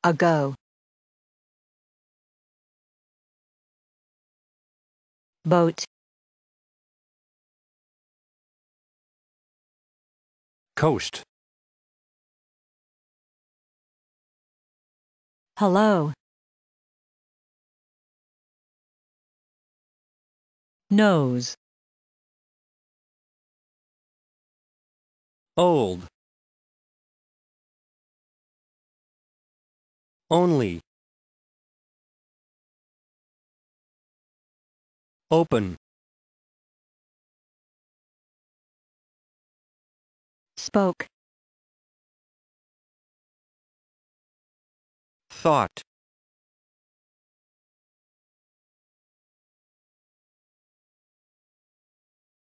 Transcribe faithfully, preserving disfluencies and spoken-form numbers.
ago. Boat, Coast. hello. Nose, Old. Only. Open. spoke, Thought.